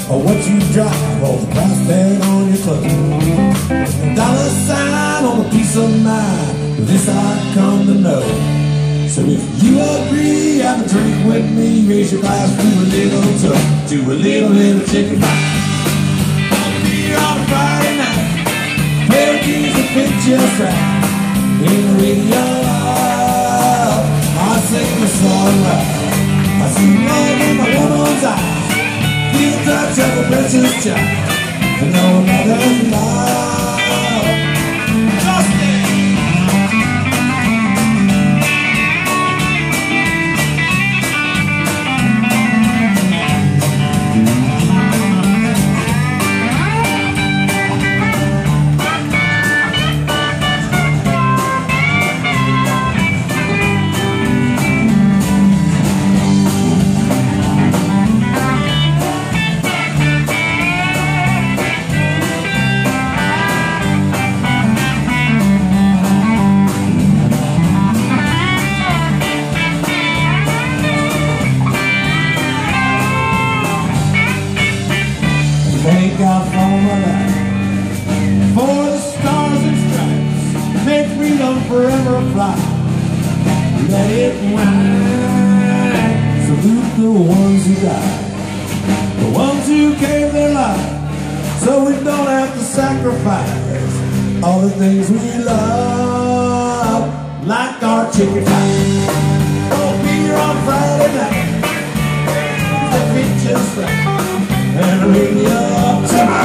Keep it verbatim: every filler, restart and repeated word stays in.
or what you drive, or the price tag on your clothes. A dollar sign on a piece of mind, this I come to know. So if you agree, have a drink with me, raise your glass to a little toast, to a little, little chicken pie. Gonna be here on a Friday night, pair of jeans that fit just right. In the radio, I sing the song right. I see love in my woman's eyes, feel the touch of a precious child, and know another love. Justin! Thank God for my life, for the stars and stripes, make freedom forever fly. Let it wine. Salute the ones who died, the ones who gave their life, so we don't have to sacrifice all the things we love, like our chicken pie. Don't be here on Friday night, the beach is right, and the radio up tonight.